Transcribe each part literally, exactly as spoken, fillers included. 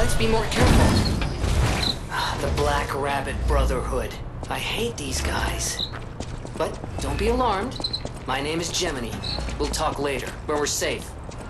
Let's be more careful. Ah, the Black Rabbit Brotherhood. I hate these guys. But don't be alarmed. My name is Gemini. We'll talk later, when we're safe.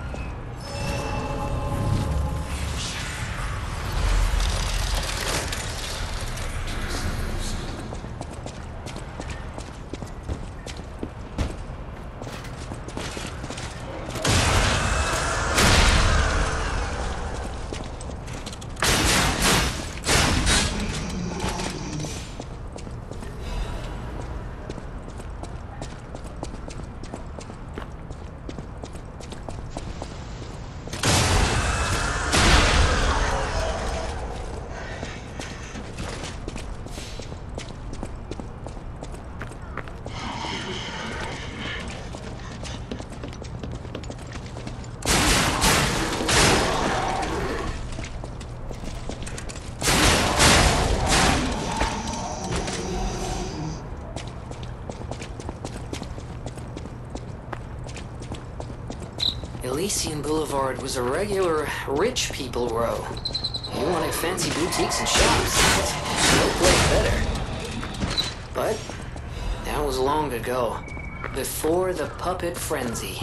Elysian Boulevard was a regular rich people row. You wanted fancy boutiques and shops. No place better. But that was long ago, before the puppet frenzy.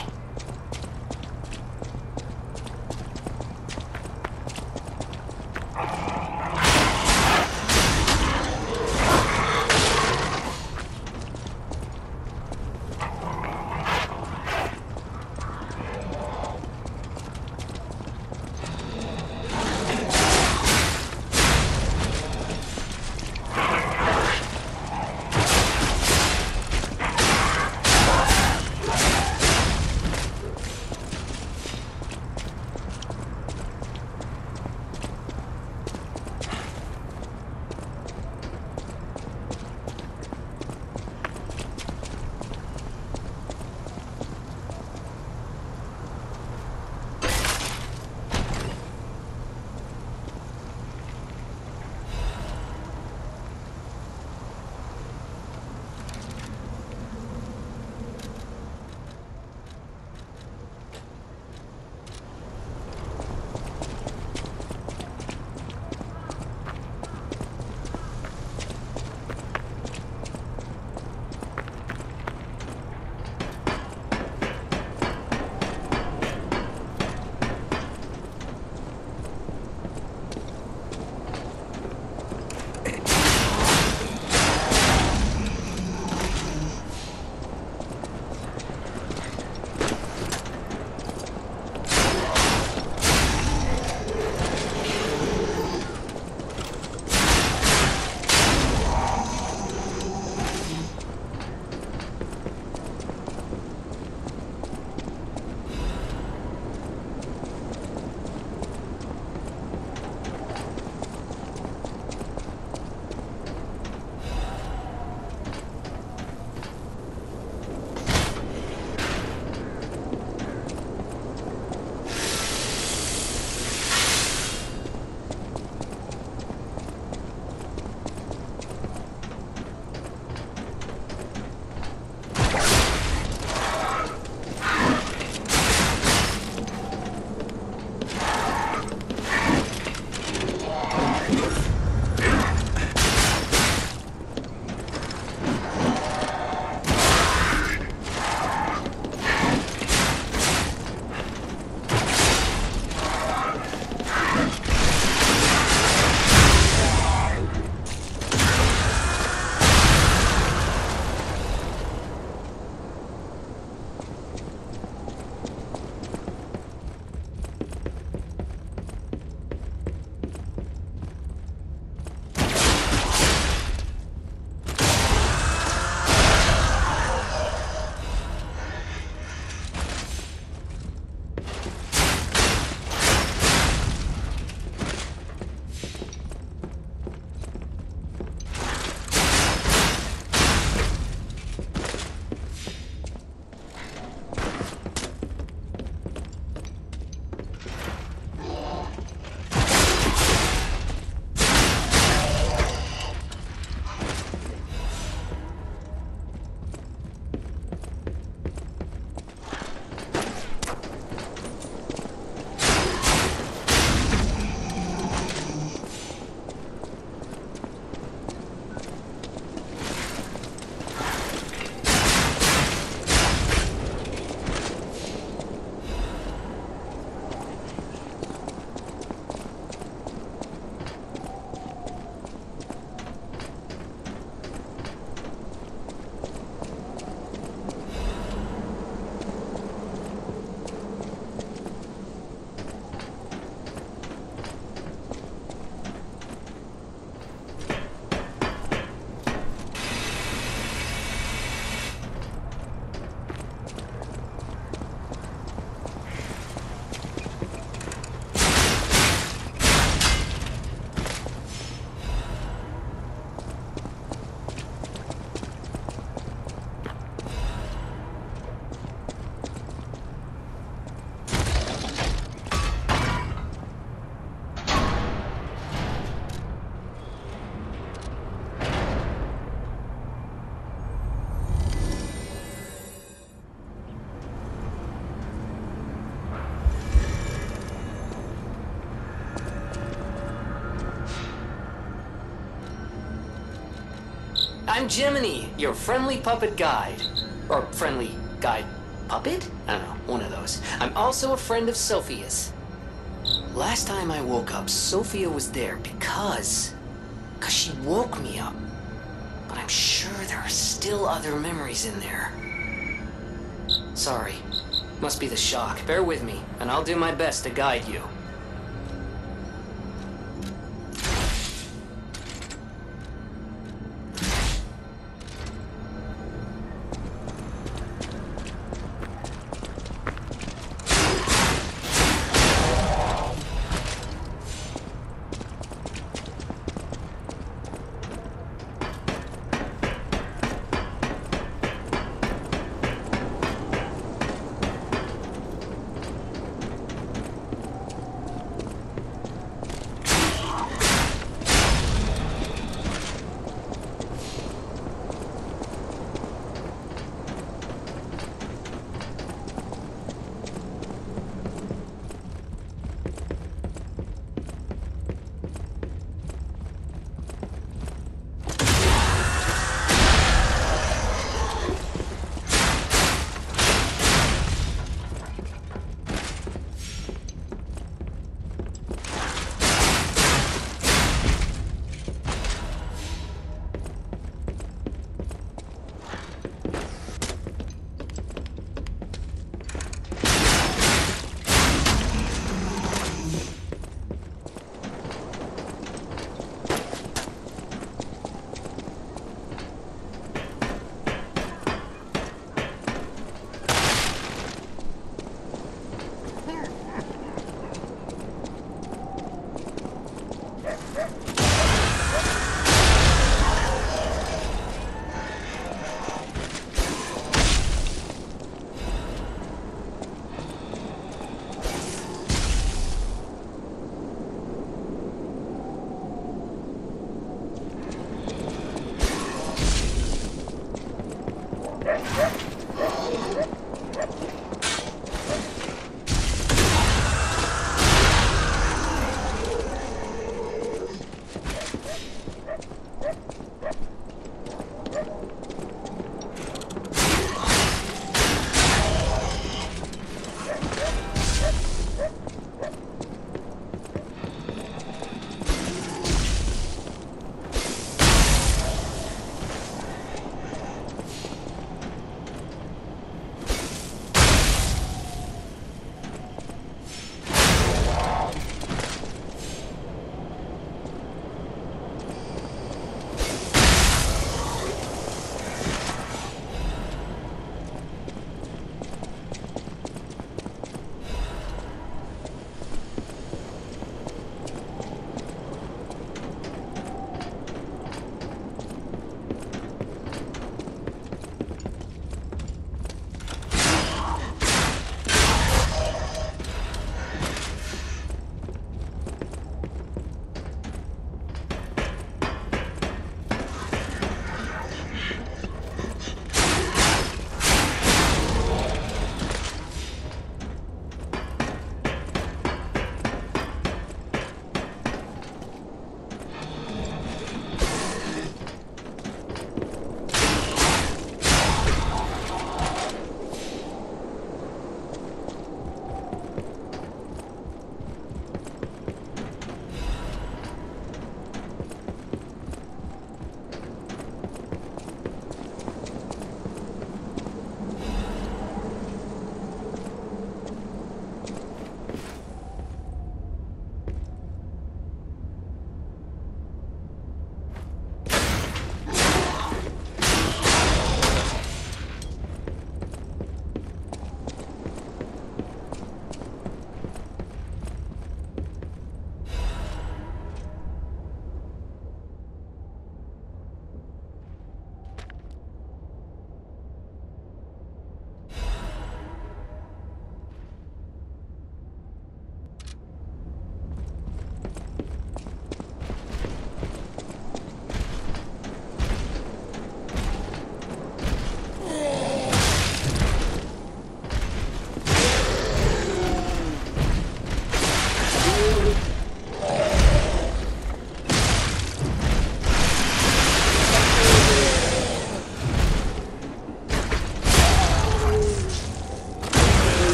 I'm Gemini, your friendly puppet guide. Or friendly guide puppet? I don't know, one of those. I'm also a friend of Sophia's. Last time I woke up, Sophia was there because... because she woke me up. But I'm sure there are still other memories in there. Sorry. Must be the shock. Bear with me, and I'll do my best to guide you.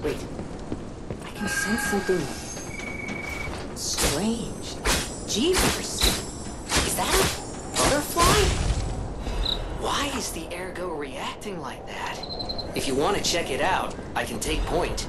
Wait. I can sense something strange. Jeepers! Is that a butterfly? Why is the Ergo reacting like that? If you want to check it out, I can take point.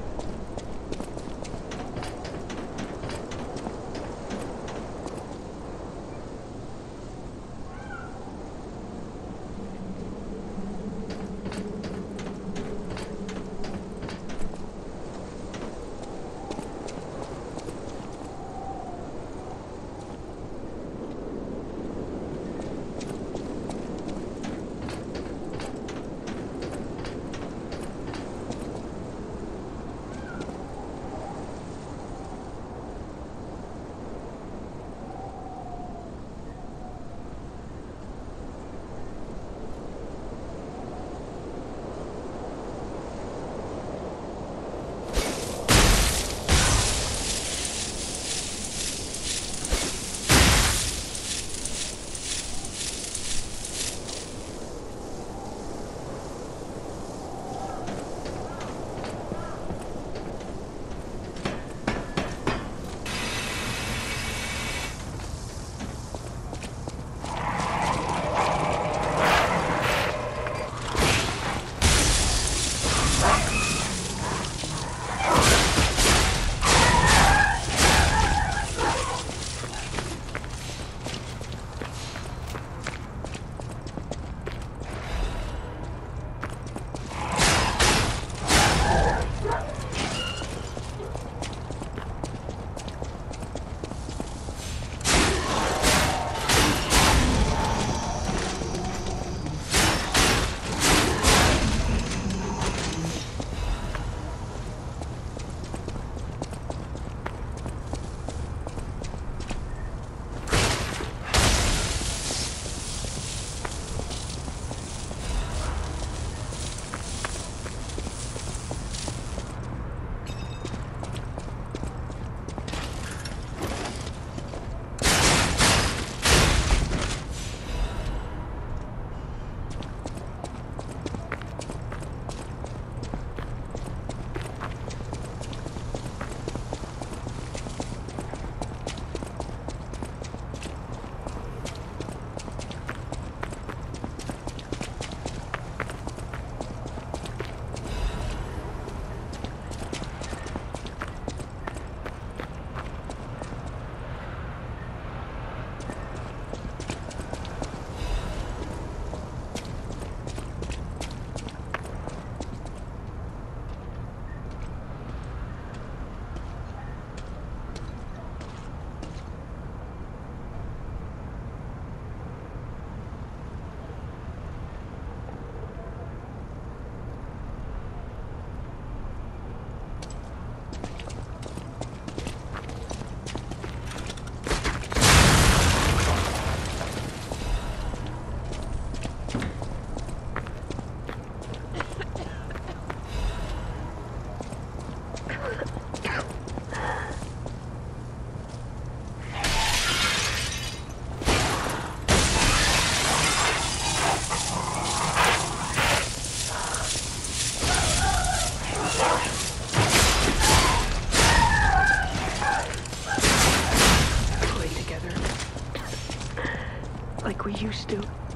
used to.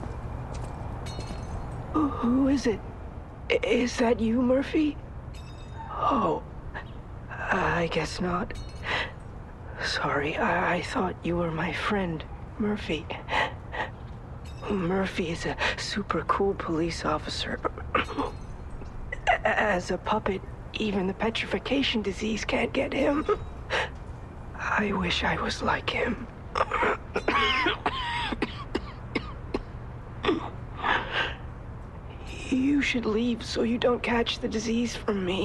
Who, who is it? I- is that you, Murphy? Oh, I guess not. Sorry, I, I thought you were my friend, Murphy. Murphy is a super cool police officer. As a puppet, even the petrification disease can't get him. I wish I was like him. You should leave so you don't catch the disease from me.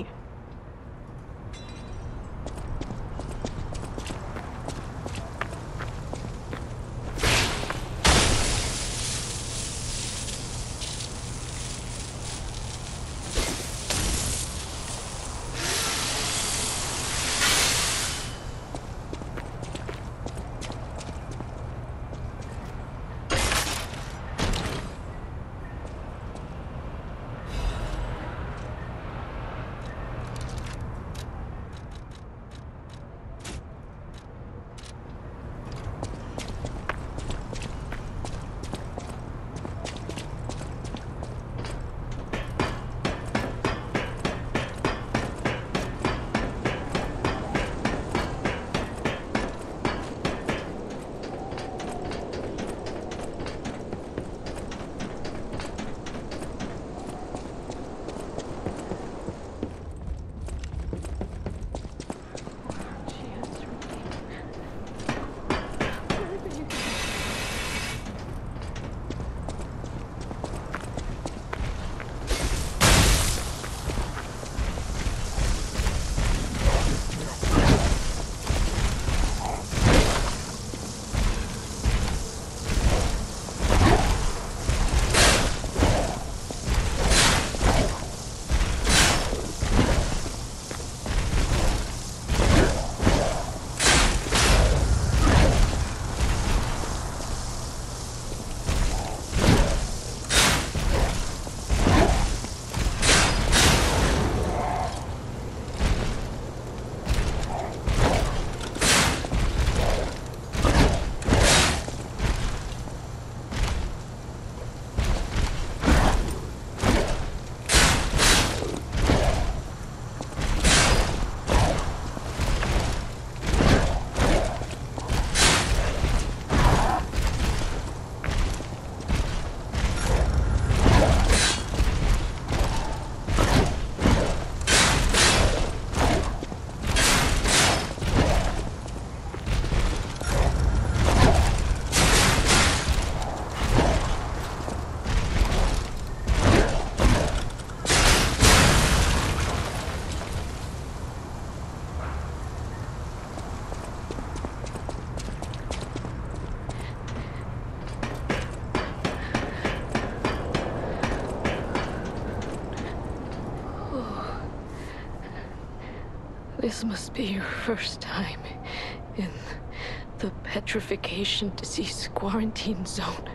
This must be your first time in the petrification disease quarantine zone.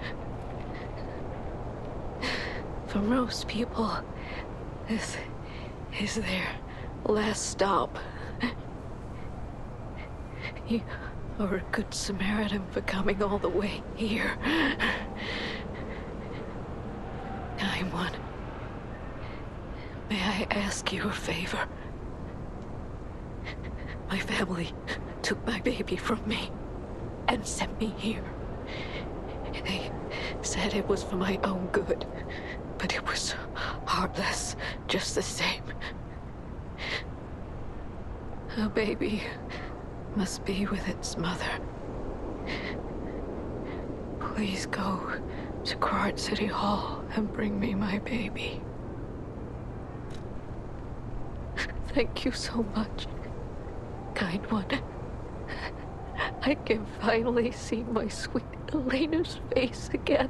For most people, this is their last stop. You are a good Samaritan for coming all the way here. nine one. May I ask you a favor? My family took my baby from me and sent me here. They said it was for my own good, but it was heartless just the same. A baby must be with its mother. Please go to Krat City Hall and bring me my baby. Thank you so much, kind one. I can finally see my sweet Elena's face again.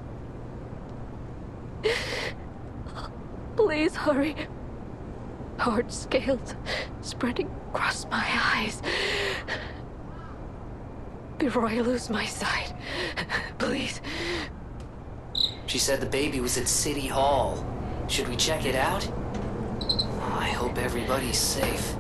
Please hurry. Hard scales spreading across my eyes. Before I lose my sight, please. She said the baby was at City Hall. Should we check it out? I hope everybody's safe.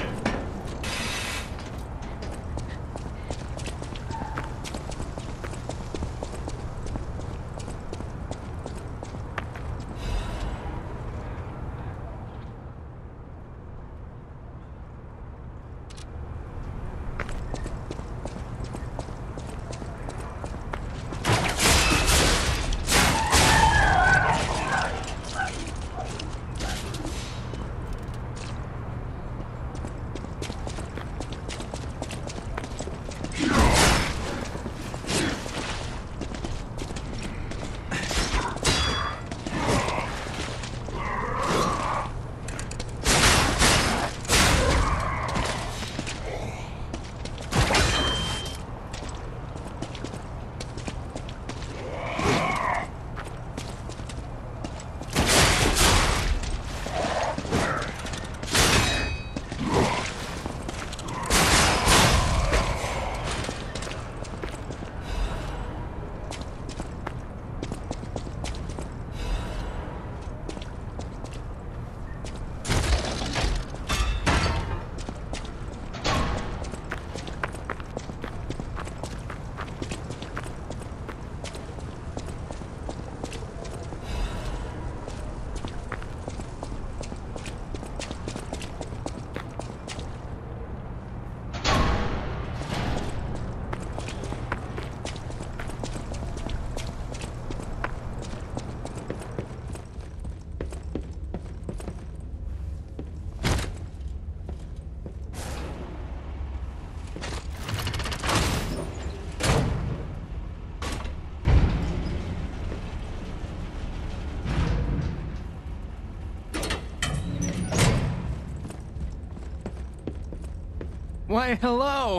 Why, hello!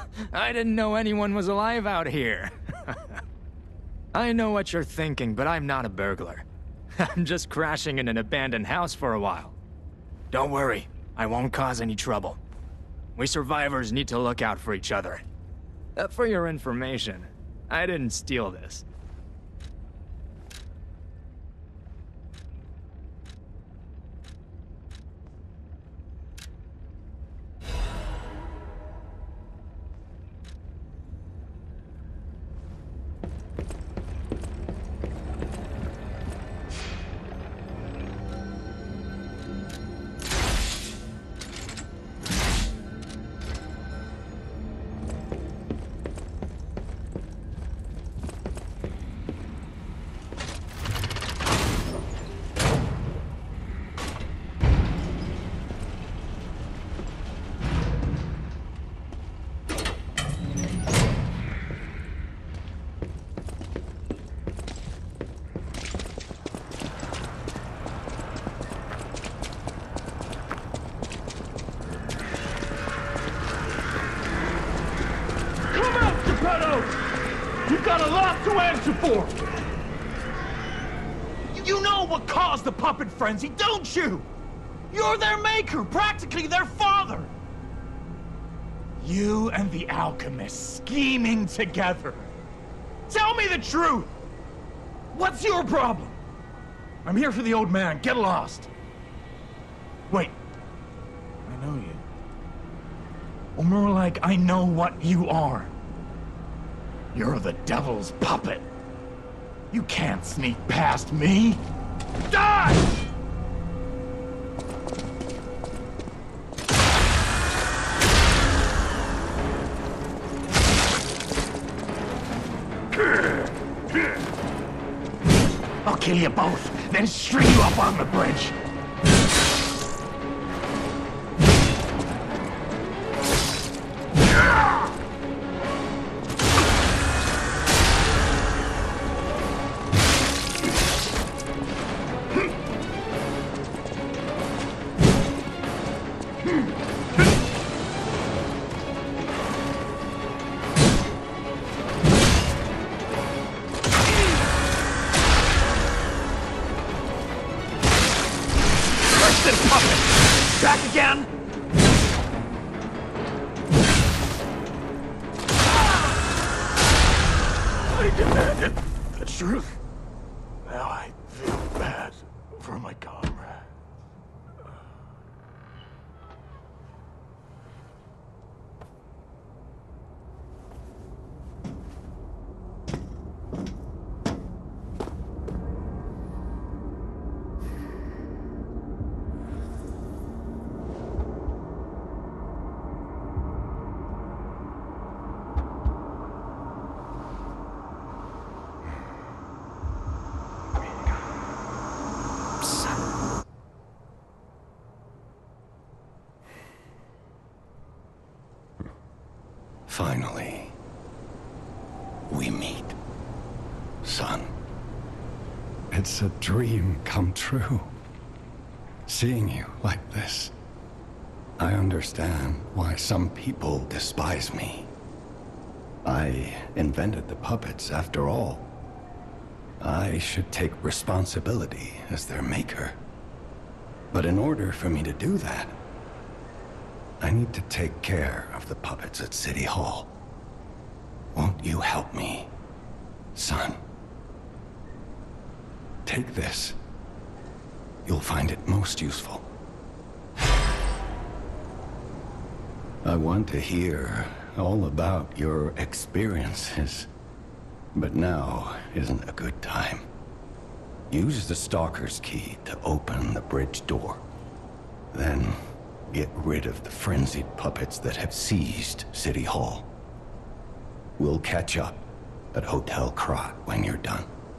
I didn't know anyone was alive out here. I know what you're thinking, but I'm not a burglar. I'm just crashing in an abandoned house for a while. Don't worry, I won't cause any trouble. We survivors need to look out for each other. Uh, for your information, I didn't steal this. You've got a lot to answer for! You know what caused the puppet frenzy, don't you? You're their maker, practically their father! You and the alchemist scheming together. Tell me the truth! What's your problem? I'm here for the old man. Get lost. Wait. I know you. Or more like, I know what you are. You're the devil's puppet. You can't sneak past me. Die! I'll kill you both, then string you up on the bridge. Back again? I demanded the truth. Now I feel bad for my comrade. Finally, we meet, son. It's a dream come true. Seeing you like this. I understand why some people despise me. I invented the puppets after all. I should take responsibility as their maker. But in order for me to do that, I need to take care of the puppets at City Hall. Won't you help me, son? Take this. You'll find it most useful. I want to hear all about your experiences, but now isn't a good time. Use the Stalker's key to open the bridge door. Then get rid of the frenzied puppets that have seized City Hall. We'll catch up at Hotel Krat when you're done.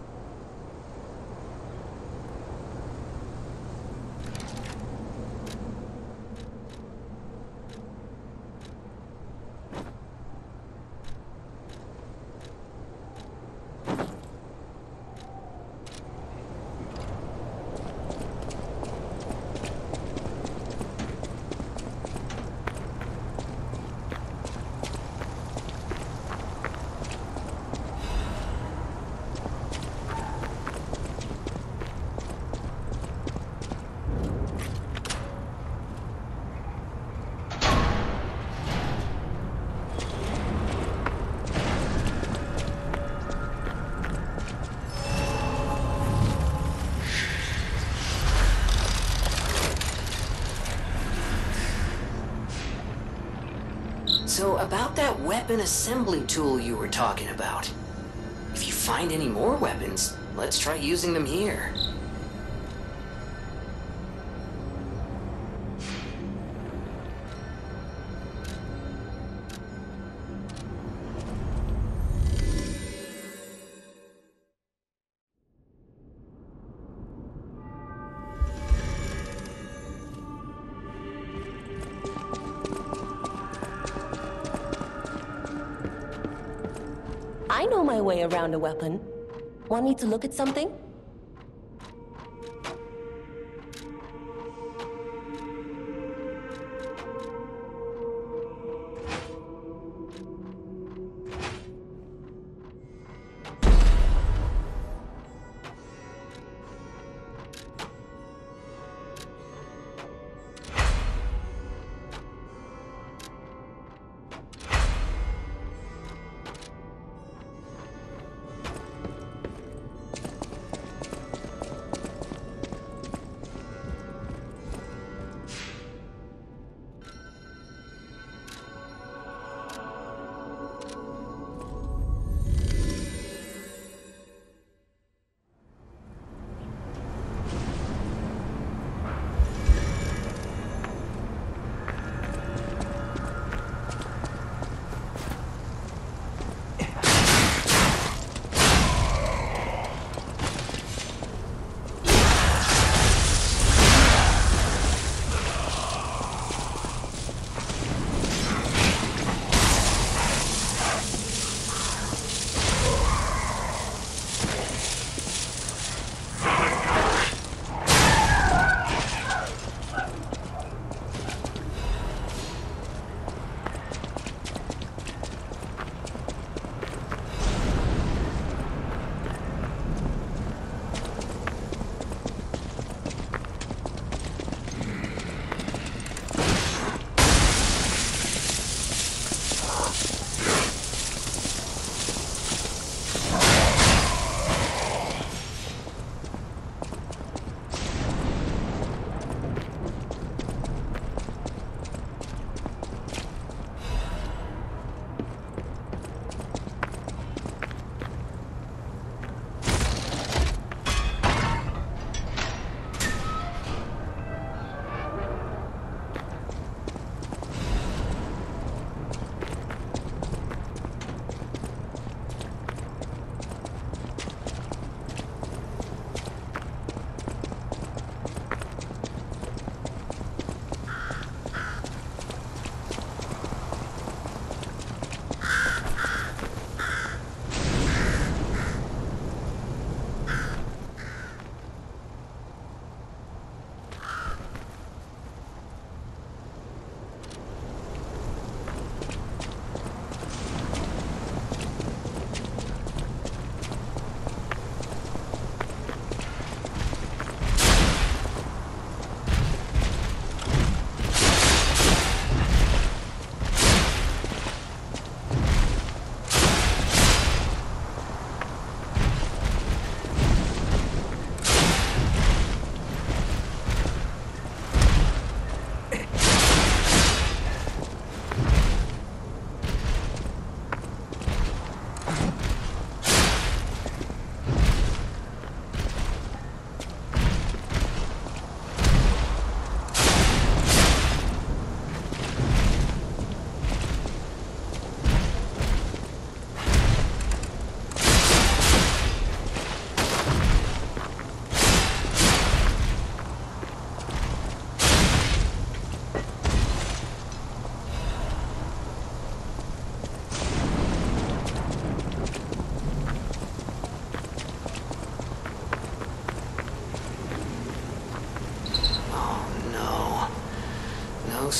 So, about that weapon assembly tool you were talking about. If you find any more weapons, let's try using them here. I know my way around a weapon. Want me to look at something?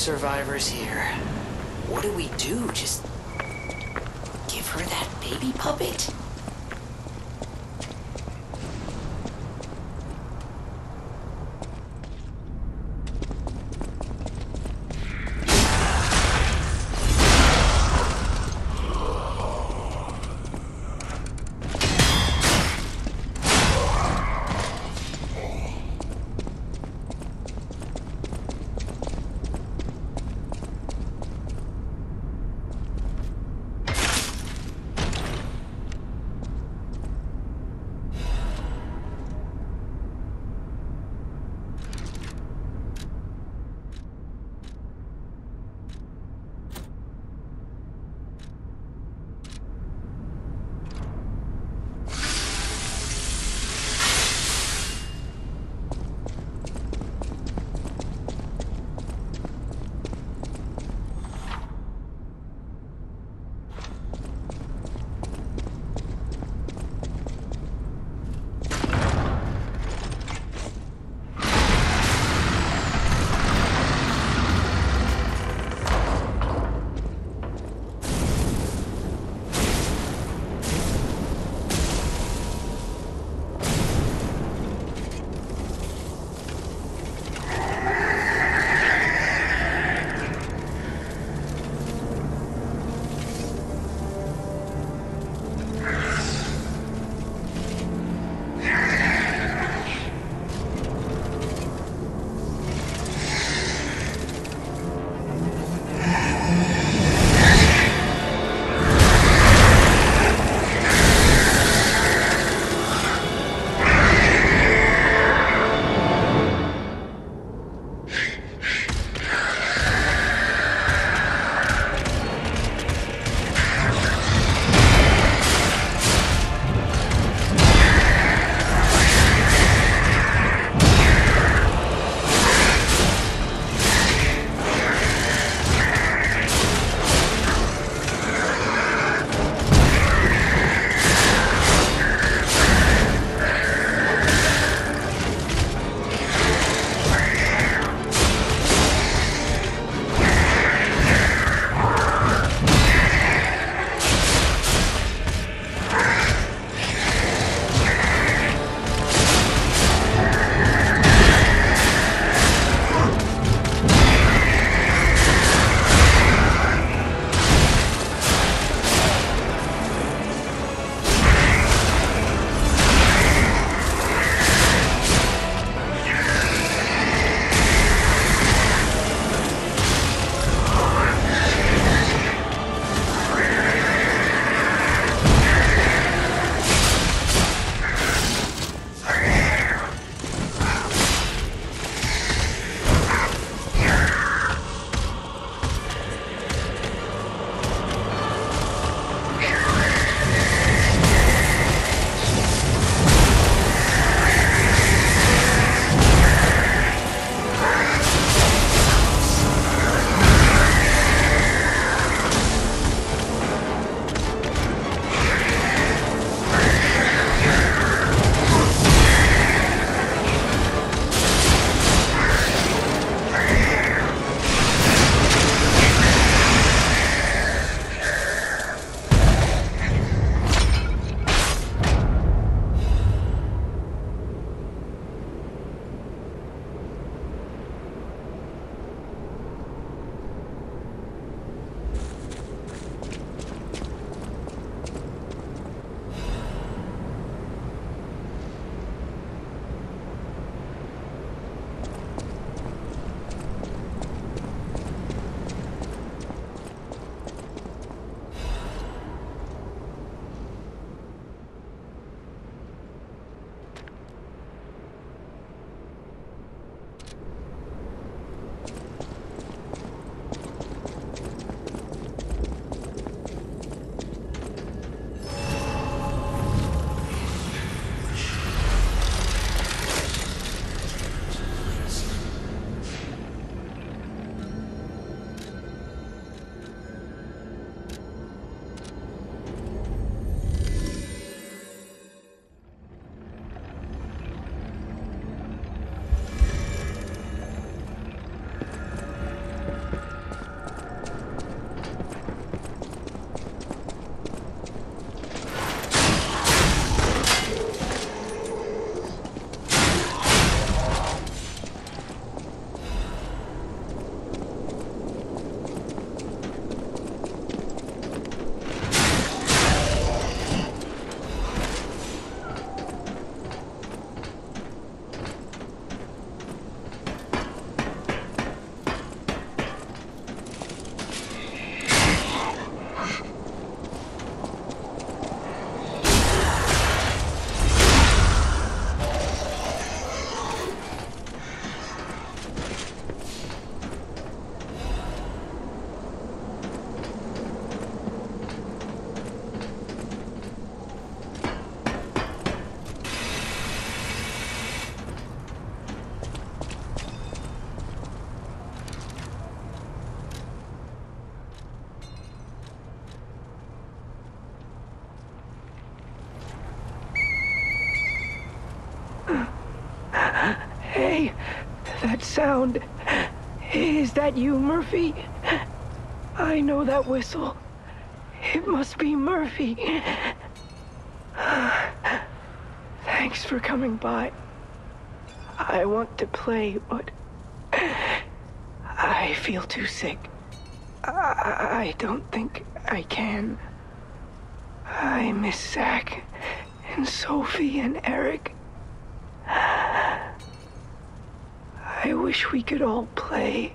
survivors here. What do we do? Just give her that baby puppet? that sound? Is that you, Murphy? I know that whistle. It must be Murphy. Thanks for coming by. I want to play, but I feel too sick. I, I don't think I can. I miss Zach and Sophie and Eric. I wish we could all play.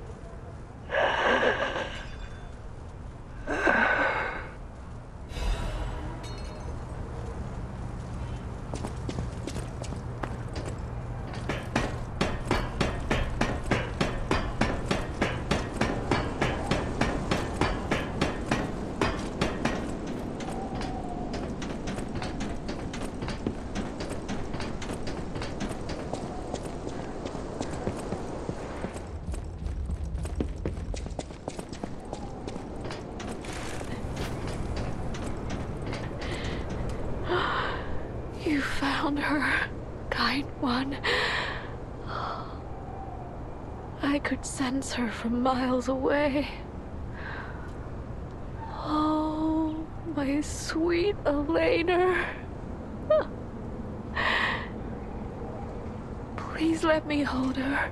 You found her, kind one. I could sense her from miles away. Oh, my sweet Elena. Please let me hold her.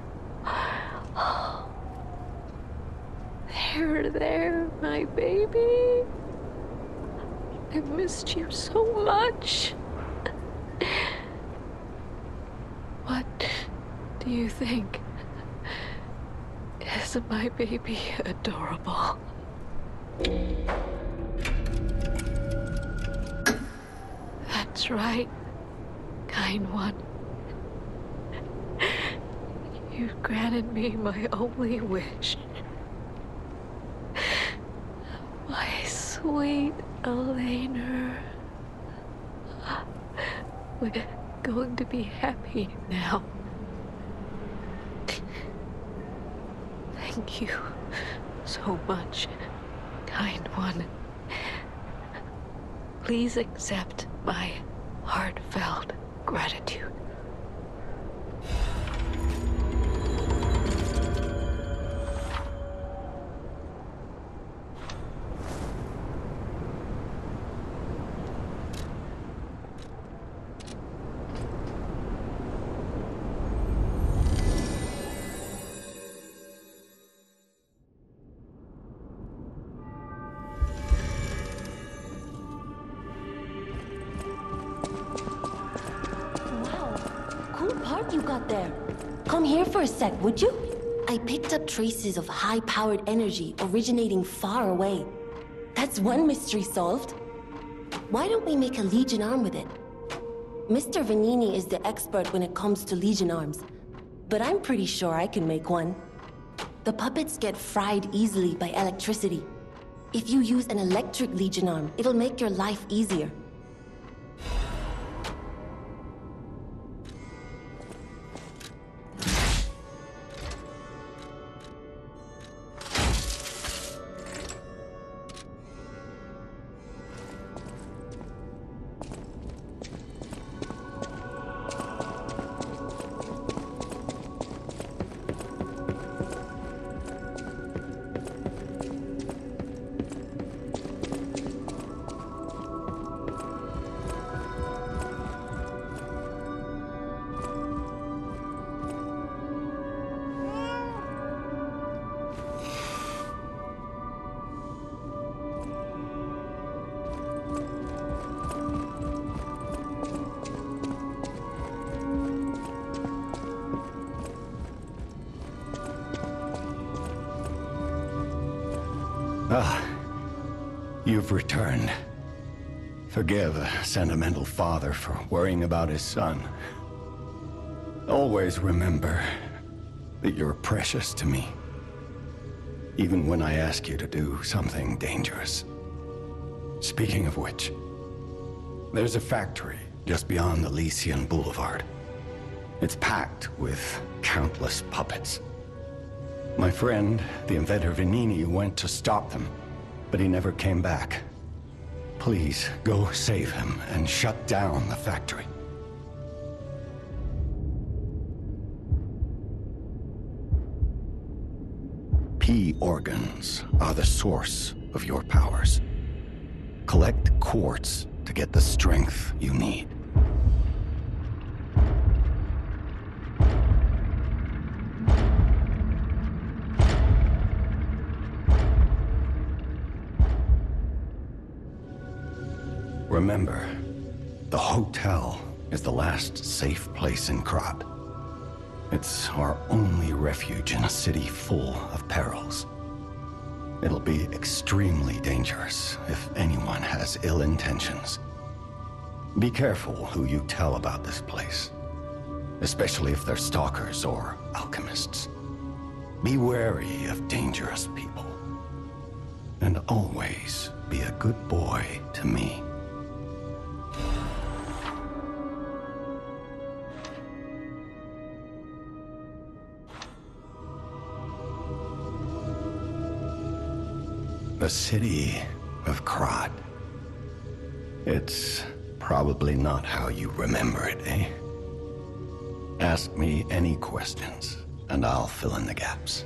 There, there, my baby. I missed you so much. What do you think? Isn't my baby adorable? That's right, kind one. You've granted me my only wish. My sweet Elena. We're going to be happy now. Thank you so much, kind one. Please accept my heartfelt gratitude. You got there. Come here for a sec, would you? I picked up traces of high-powered energy originating far away. That's one mystery solved. Why don't we make a Legion arm with it? Mister Vanini is the expert when it comes to Legion arms, but I'm pretty sure I can make one. The puppets get fried easily by electricity. If you use an electric Legion arm, it'll make your life easier. Ah, you've returned. Forgive a sentimental father for worrying about his son. Always remember that you're precious to me, even when I ask you to do something dangerous. Speaking of which, there's a factory just beyond Elysian Boulevard. It's packed with countless puppets. My friend, the inventor Vanini, went to stop them, but he never came back. Please, go save him and shut down the factory. key organs are the source of your powers. Collect quartz to get the strength you need. Remember, the hotel is the last safe place in Krat. It's our only refuge in a city full of perils. It'll be extremely dangerous if anyone has ill intentions. Be careful who you tell about this place, especially if they're stalkers or alchemists. Be wary of dangerous people. And always be a good boy to me. The city of Krat. It's probably not how you remember it, eh? Ask me any questions, and I'll fill in the gaps.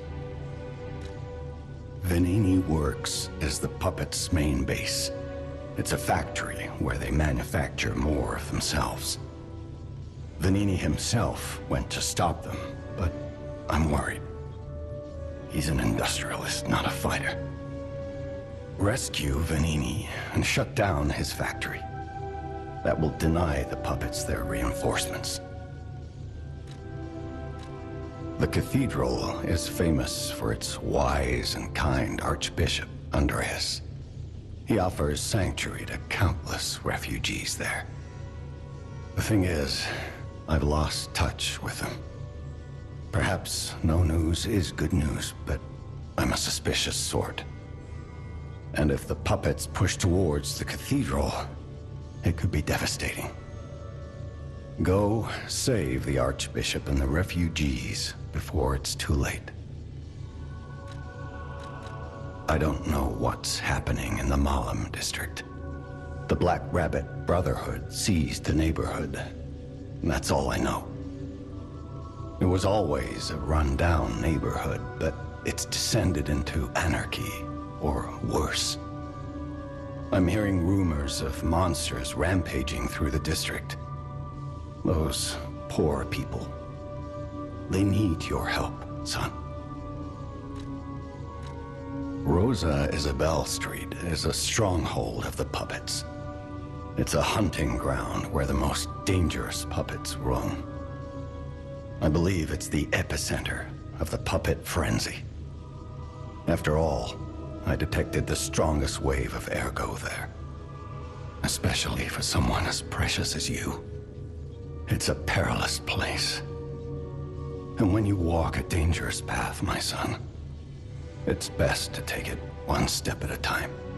Venigni Works is the puppet's main base. It's a factory where they manufacture more of themselves. Venigni himself went to stop them, but I'm worried. He's an industrialist, not a fighter. Rescue Venigni and shut down his factory. That will deny the puppets their reinforcements. The cathedral is famous for its wise and kind Archbishop, Andreas. He offers sanctuary to countless refugees there. The thing is, I've lost touch with him. Perhaps no news is good news, but I'm a suspicious sort. And if the puppets push towards the cathedral, it could be devastating. Go save the Archbishop and the refugees before it's too late. I don't know what's happening in the Malum district. The Black Rabbit Brotherhood seized the neighborhood. And that's all I know. It was always a run-down neighborhood, but it's descended into anarchy. Or worse. I'm hearing rumors of monsters rampaging through the district. Those poor people. They need your help, son. Rosa Isabelle Street is a stronghold of the puppets. It's a hunting ground where the most dangerous puppets roam. I believe it's the epicenter of the puppet frenzy. After all, I detected the strongest wave of ergo there. Especially for someone as precious as you. It's a perilous place. And when you walk a dangerous path, my son, it's best to take it one step at a time.